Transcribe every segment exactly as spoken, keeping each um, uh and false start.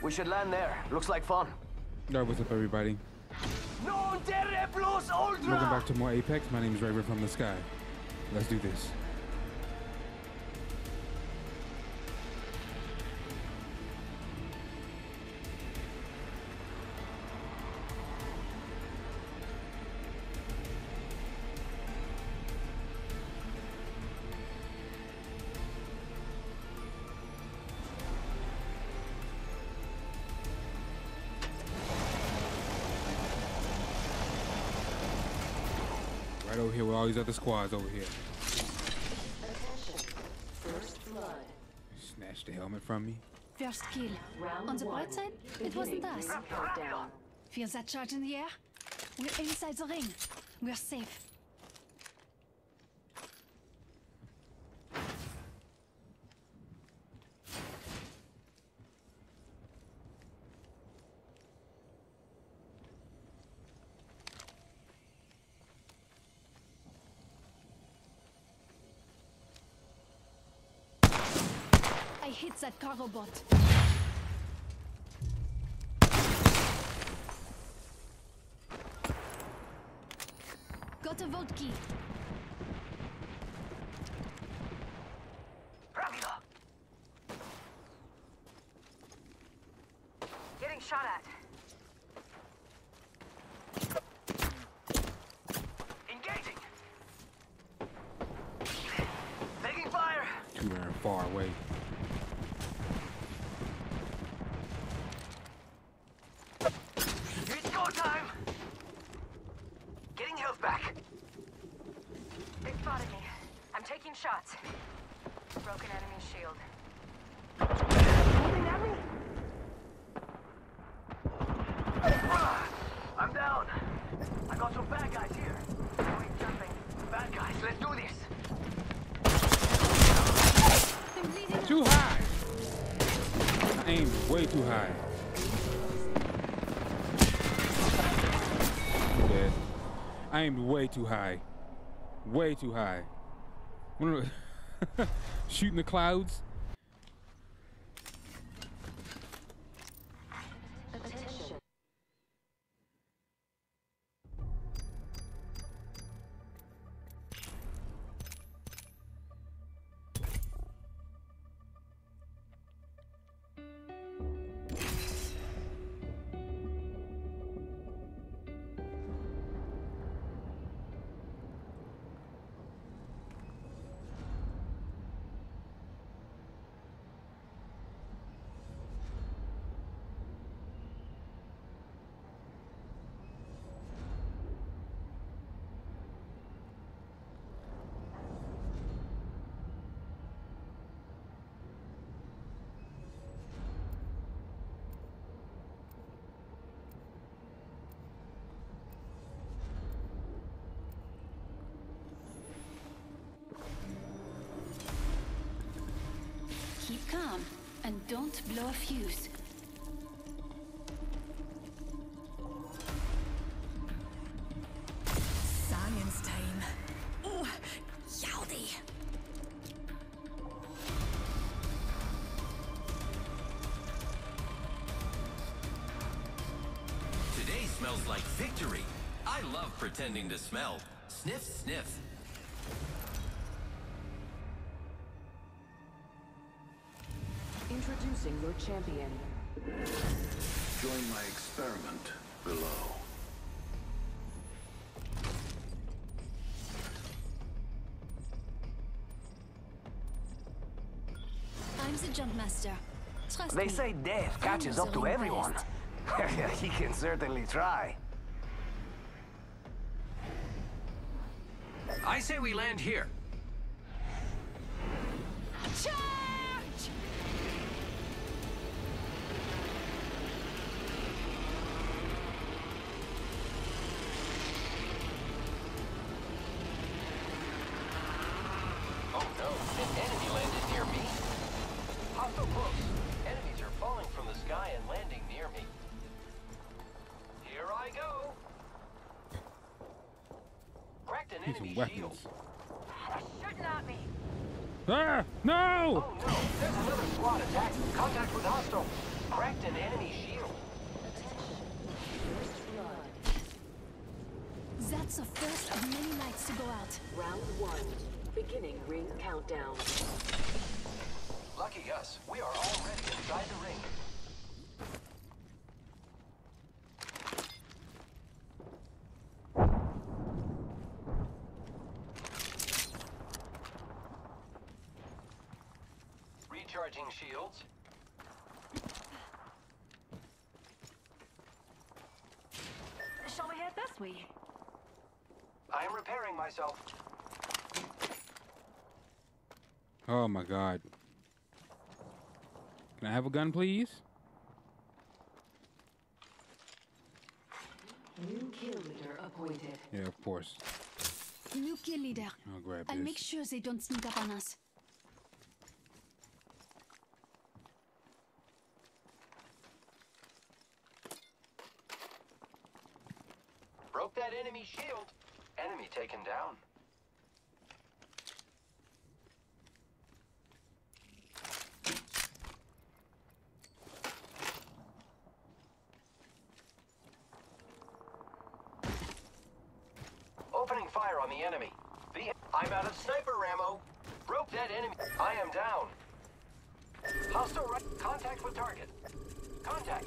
We should land there. Looks like fun. Yo, what's up, everybody? Non terre plus ultra! Welcome back to more Apex. My name is Raven from the Sky. Let's do this. Right over here with all these other squads over here. Attention. First blood. Snatch the helmet from me. First kill. On the bright side, it wasn't us. Down. Feel that charge in the air? We're inside the ring. We're safe. I hit that cargo bot. Got a vault key. Rápido. Getting shot at. Engaging. Taking fire. Too very far away. It's go time. Getting health back. They spotted me. I'm taking shots. Broken enemy shield. Moving at me. Ah, I'm down. I got some bad guys here. Going jumping. Bad guys, let's do this. I'm bleeding. Too high. I aimed way too high. I'm dead. I aimed way too high. Way too high. Shooting the clouds. Attention. Keep calm and don't blow a fuse. Science time. Ooh, yowdy. Today smells like victory. I love pretending to smell. Sniff, sniff. Introducing your champion. Join my experiment below. I'm the jump master. Trust They me. say death catches I'm up to the everyone. best. He can certainly try. I say we land here. Charge! Oh no, an enemy landed near me. Hostile close. Enemies are falling from the sky and landing near me. Here I go. Cracked an Need some enemy shield. weapons. They're shooting at me. Ah! No! Oh no, there's another squad attacking. Contact with hostile. cracked an enemy shield. First blood. That's the first of many lights to go out. Round one. Beginning ring countdown. Lucky us, we are already inside the ring. Recharging shields. Shall we head this way? I am repairing myself. Oh my God. Can I have a gun, please? New kill leader appointed. Yeah, of course. New kill leader. I'll grab I'll this. make sure they don't sneak up on us. Broke that enemy shield. Enemy taken down. Opening fire on the enemy. The I'm out of sniper ammo. Broke that enemy. I am down. Hostile right. Contact with target. Contact.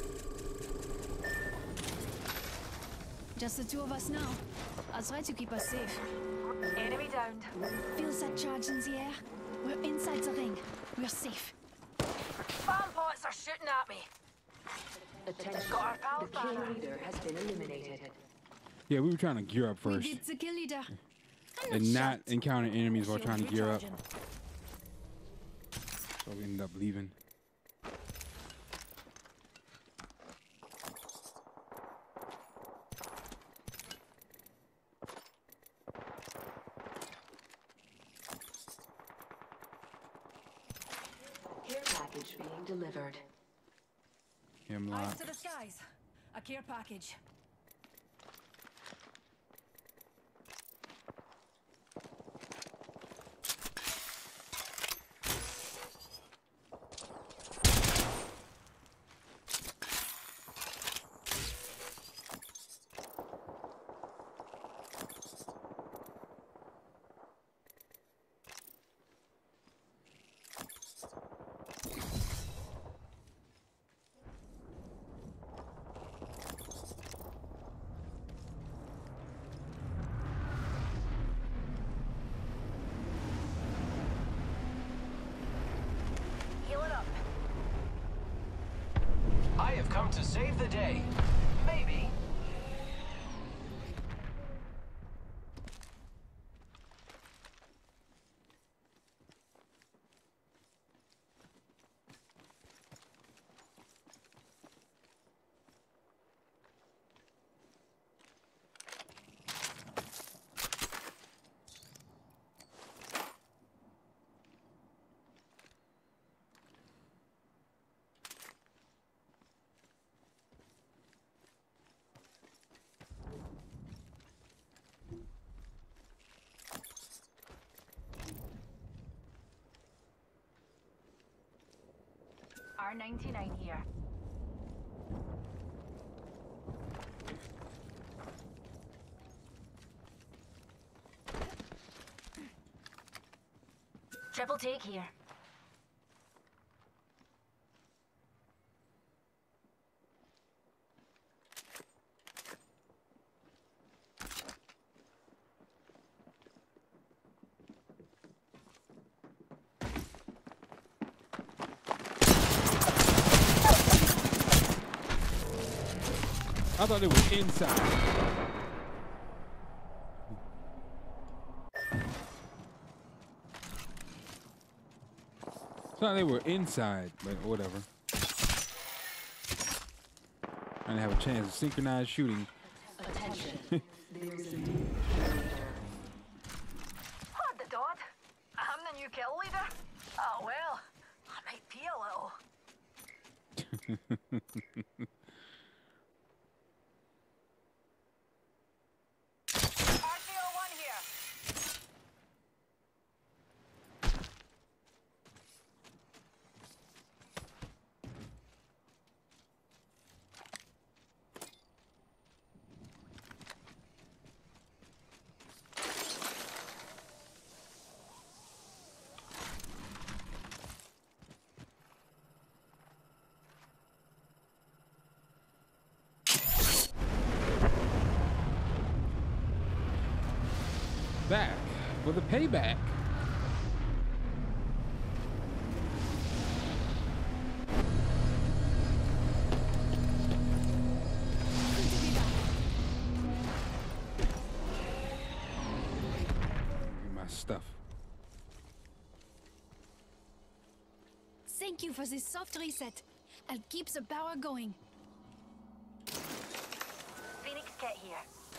Just the two of us now. I'll try to keep us safe. Enemy downed. Feels that charge in the air? We're inside the ring. We're safe. Bomb pots are shooting at me. Attention. Got our pal The kill Banner. leader has been eliminated. Yeah, we were trying to gear up We first did the kill leader. I'm and not shocked. encounter enemies while trying to gear up. Recharging. So we ended up leaving. Care package being delivered. Eyes Hemlock. to the skies. A care package. Heal it up. I have come to save the day. Maybe. R ninety-nine here. Triple take here. I thought they were inside. Thought they were inside, but whatever. I didn't have a chance of synchronized shooting. Attention. There is a new kill leader. What the dot? I'm the new kill leader? Oh well, I might pee a little. R C O one here. back for the payback. My stuff. Thank you for this soft reset. I'll keep the power going. Phoenix kit here.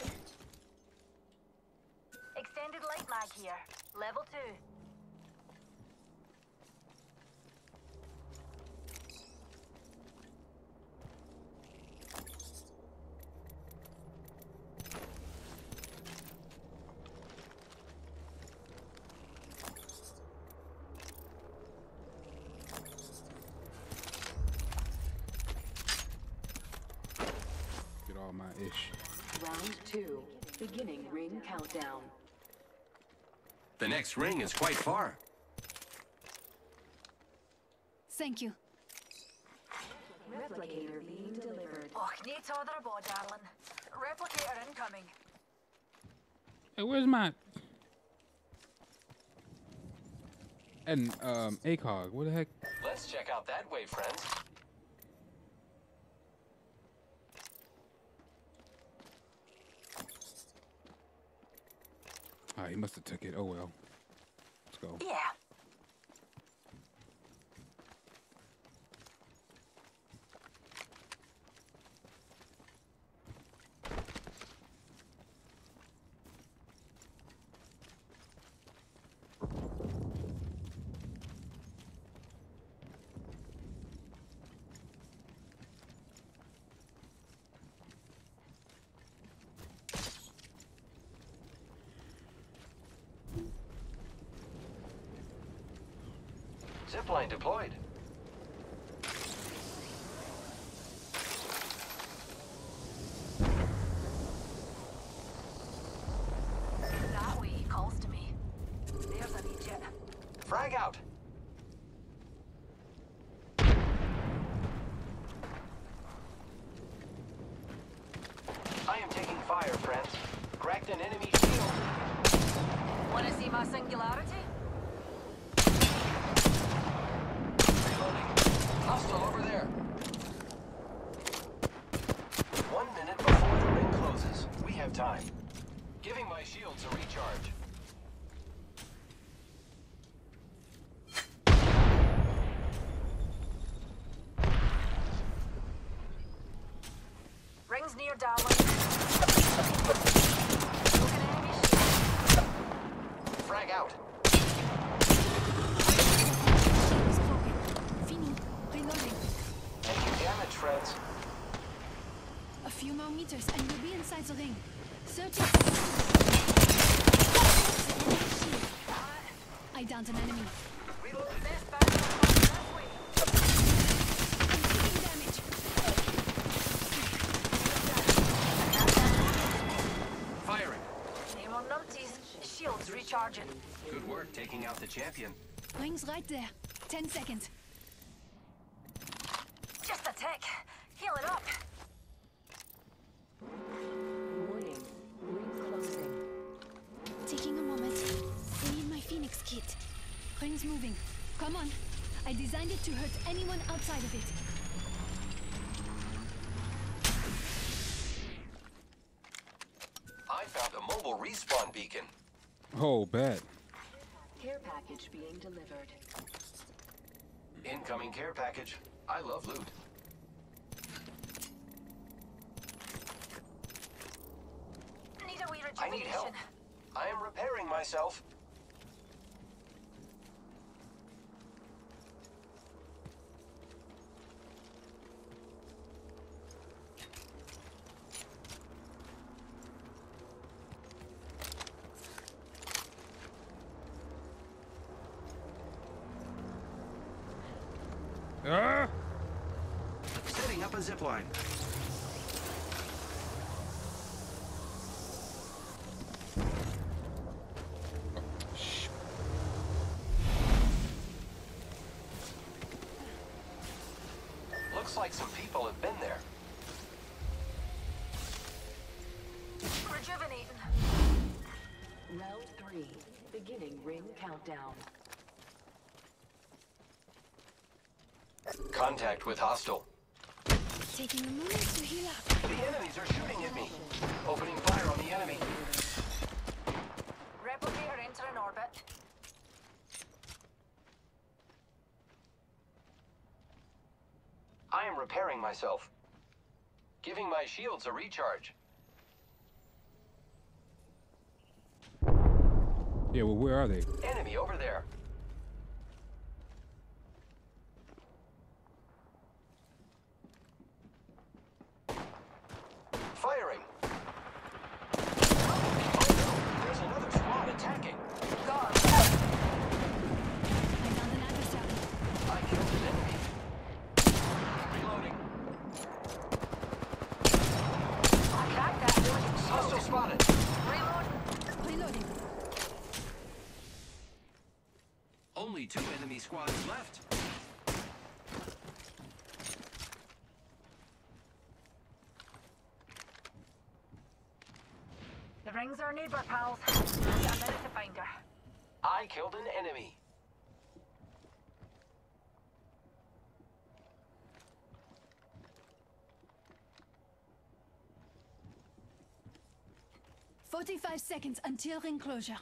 Extended light mag here. Level two. Get all my ish. Round two. Beginning ring countdown. The next ring is quite far. Thank you. Replicator being delivered. Oh, need to order a bod, darling. Replicator incoming. Hey, where's my... And, um, ACOG, what the heck? Let's check out that way, friends. Oh, he must have took it. Oh, well. Let's go. Yeah. Zipline deployed. That way he calls to me. There's an idiot. Frag out. I am taking fire, friends. Cracked an enemy shield. Wanna see my singularity? Hostile over there. One minute before the ring closes. We have time. Giving my shields a recharge. Rings near, darling. Broken enemy shield. Frag out. Fini. Reloading. Taking damage, friends. A few more meters and we'll be inside the ring. thirty. I downed an enemy. Reload. Best back this way. I'm taking damage. Firing. Name on numpties. Shields recharging. Good work taking out the champion. Ring's right there. Ten seconds. Just a tick. Healing up. Warning. Ring closing. Taking a moment. I need my Phoenix kit. Ring's moving. Come on. I designed it to hurt anyone outside of it. I found a mobile respawn beacon. Oh, bad. Care package being delivered. Incoming care package. I love loot. Need a wee I need rejuvenation. help. I am repairing myself. Ah! Setting up a zipline. Shh. Looks like some people have been there. Rejuvenating. Round three. Beginning ring countdown. Contact with hostile. Taking a moment to heal up. The enemies are shooting at me. Opening fire on the enemy. Replicator entering orbit. I am repairing myself. Giving my shields a recharge. Yeah, well, where are they? Enemy over there. Firing. Oh no, there's another squad attacking. God. I found an adversary. I killed an enemy. Reloading. I cracked that building shield. Hostile spotted. Reload. Reloading. Only two enemy squads left. The ring's our neighbor, pals. Got a minute to find her. I killed an enemy. Forty-five seconds until ring closure.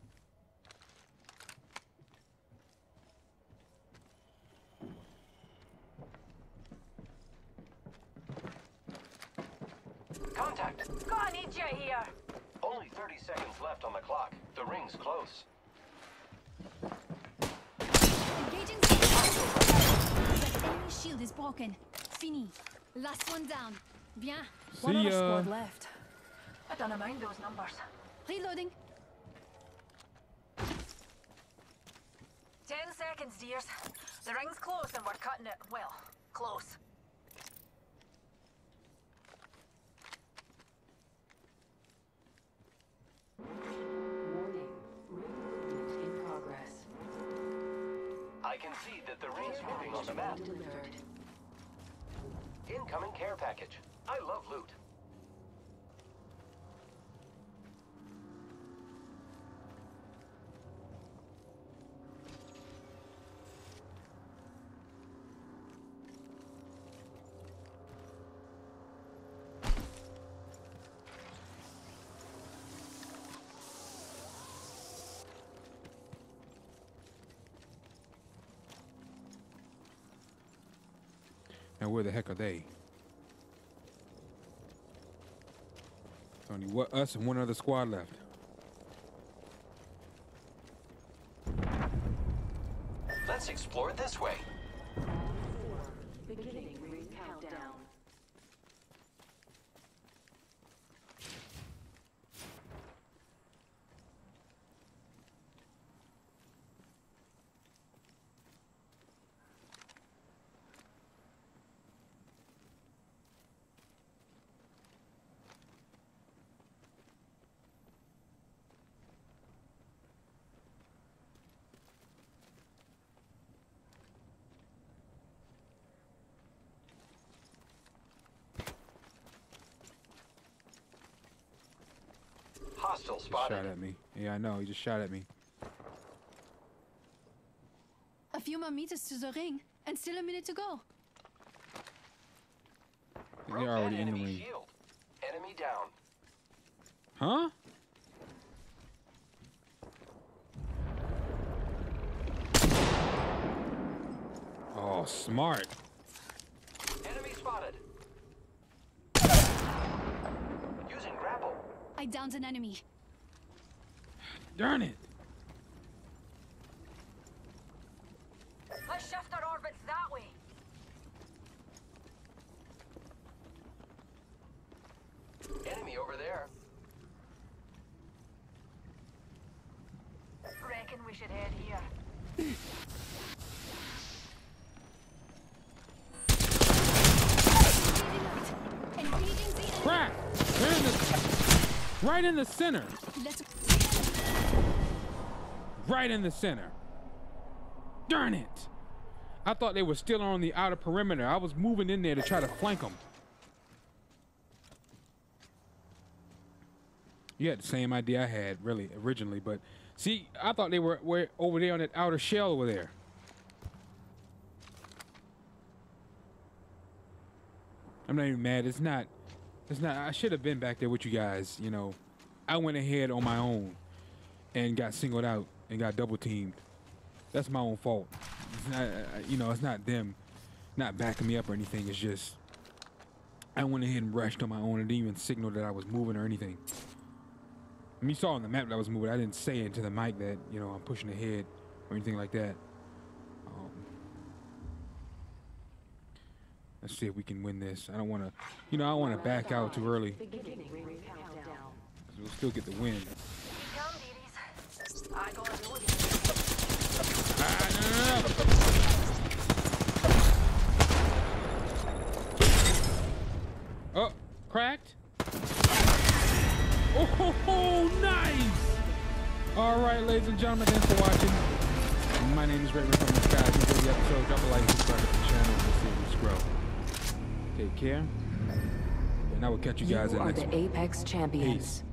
Contact. Got an idiot here. Only thirty seconds left on the clock. The ring's close. Engaging the enemy shield is broken. Fini. Last one down. Bien. One See other ya. squad left. I don't mind those numbers. Reloading. Ten seconds, dears. The ring's close and we're cutting it, well, close. Warning. Ring movement in progress. I can see that the ring's moving on the map. Delivered. Incoming care package. I love loot. Now where the heck are they? It's only what us and one other squad left. Let's explore it this way. Beginning ring countdown. Hostile Just spotted. shot at me. Yeah, I know. He just shot at me. A few more meters to the ring, and still a minute to go. Broke They're already that in the enemy ring. shield. Enemy down. Huh? Oh, smart. Enemy spotted. Using grapple. I downed an enemy. Darn it. Let's shift our orbits that way. Enemy over there. Reckon we should head here. Engaging the enemy. Crap! They're in the, right in the center. Let's Right in the center. Darn it. I thought they were still on the outer perimeter. I was moving in there to try to flank them. You had the same idea I had, really, originally. But see, I thought they were, were over there on that outer shell over there. I'm not even mad. It's not. It's not. I should have been back there with you guys. You know, I went ahead on my own and got singled out and got double teamed. That's my own fault. It's not, you know, it's not them not backing me up or anything. It's just I went ahead and rushed on my own and didn't even signal that I was moving or anything. I mean, you saw on the map that I was moving. I didn't say into the mic that, you know, I'm pushing ahead or anything like that. Um, let's see if we can win this. I don't want to, you know, I don't want to back out too early. We'll still get the win. Ah, no, no, no. Oh, cracked. Oh, ho, ho, nice. All right, ladies and gentlemen, thanks for watching. My name is Ray from the Sky. If you enjoyed the episode, drop a like, subscribe to the channel, and see if we grow. Take care, and I will catch you guys You in the are next the one. Apex champions. Peace.